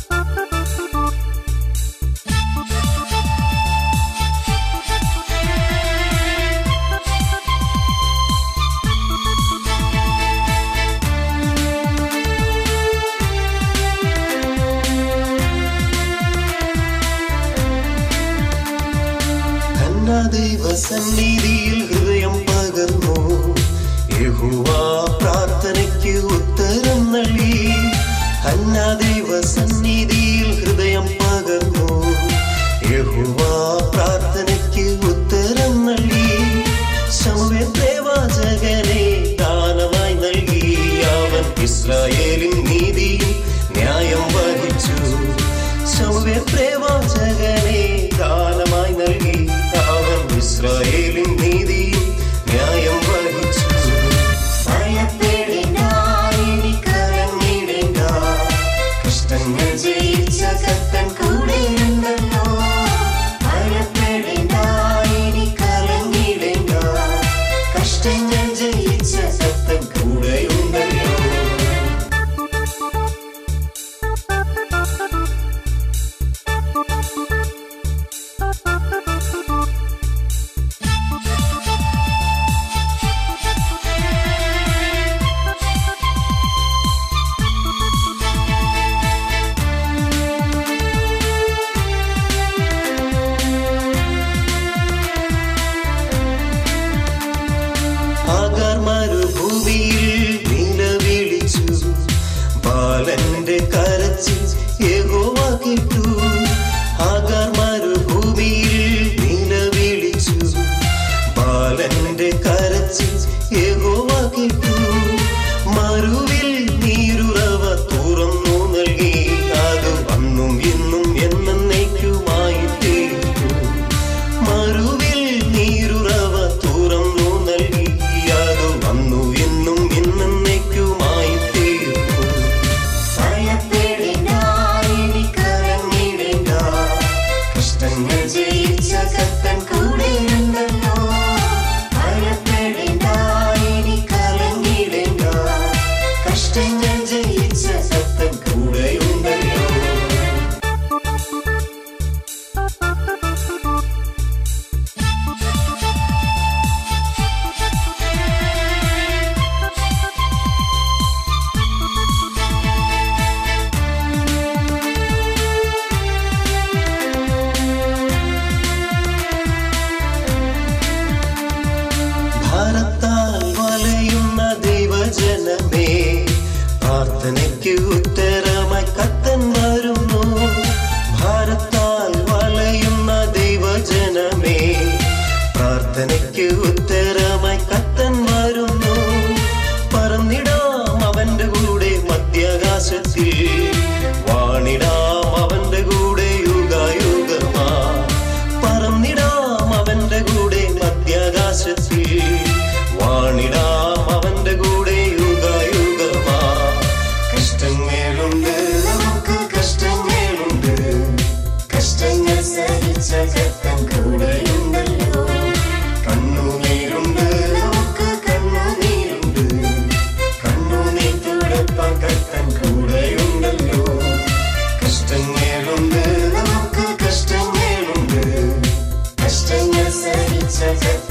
ദൈവസന്നിധിയിൽ ഹൃദയം പകർന്നു, യഹോവ പ്രാർത്ഥനയ്ക്ക് ഉത്തരം നൽകി. ഹന്ന ദൈവസന്നിധിയിൽ ഹൃദയം പകർന്നു, യഹോവ പ്രാർത്ഥനയ്ക്ക് ഉത്തരം നൽകി. ശമൂവേൽ പ്രവാചകനെ ദാനമായി നൽകി, അവൻ ഇസ്രായേലിൻ നീതിയും ന്യായം വഹിച്ചു. ശമൂവേൽ പ്രവാചകനെ ദാനമായി നൽകി, അവൻ ഇസ്രായേലിൻ നീതിയും ന്യായം വഹിച്ചു. ഭയപ്പെടേണ്ട, ഇനി കലങ്ങിടേണ്ട, കഷ്ടങ്ങൾ ജയിച്ച കർത്തൻ കൂടെയുണ്ടല്ലോ. ഭയപ്പെടേണ്ട, ഇനി കലങ്ങിടേണ്ട, കഷ്ടങ്ങൾ ജയിച്ച കർത്തൻ കൂടെയുണ്ടല്ലോ. മരുഭൂമിയിൽ നിലവിളിച്ചു, ബാലന്റെ കരച്ചിൽ യഹോവ കേട്ടു. ആഗാർ മരുഭൂമിയിൽ നിലവിളിച്ചു, ബാലന്റെ കരച്ചിൽ യഹോവ കേട്ടു. മരുവിൽ നീരുറവ തുറന്നു നൽകി, അത് അന്നും ഇന്നും എന്നേക്കുമായി തീർന്നു. മരുവിൽ നീരുറവ തുറന്നു നൽകി, അന്നു ഇന്നും എന്നേക്കുമായി തീർന്നു. ഭയപ്പെടേണ്ട, ഇനി കലങ്ങിടേണ്ട, കഷ്ടങ്ങൾ ജയിച്ച കർത്തൻ കൂടെയുണ്ടല്ലോ. ഭയപ്പെടേണ്ട, ഇനി കലങ്ങിടേണ്ട, കഷ്ടങ്ങൾ ജയിച്ച കർത്തൻ കൂടെയുണ്ടല്ലോ. ഭാരത്താൽ വലയുന്ന ദൈവജനമേ, പ്രാർത്ഥനയ്ക്ക് ഉത്തരമായി കർത്തൻ വരുന്നു. ഭാരത്താൽ വലയുന്ന ദൈവജനമേ, പ്രാർത്ഥനയ്ക്ക് ഉത്തരമായി കർത്തൻ വരുന്നു. പറന്നിടാം അവന്റെ കൂടെ മധ്യാകാശത്തിൽ, വാണിടാം അവന്റെ കൂടെ യുഗയുഗമാ. പറന്നിടാം അവന്റെ കൂടെ മധ്യാകാശത്തിൽ, വാണിടാം അവന്റെ കൂടെ യുഗയുഗമാ. കഷ്ടങ്ങളുണ്ട്, നമുക്ക് കഷ്ടങ്ങളുണ്ട്, കഷ്ടങ്ങൾ സഹിച്ച കർത്തൻ കൂടെയുണ്ടല്ലോ. കണ്ണുനീരുണ്ട്, നമുക്ക് കണ്ണുനീരുണ്ട്, കണ്ണുനീർ തുടപ്പാൻ കർത്തൻ കൂടെയുണ്ടല്ലോ. കഷ്ടങ്ങളുണ്ട്, നമുക്ക് കഷ്ടങ്ങളുണ്ട്, കഷ്ടങ്ങൾ സഹിച്ച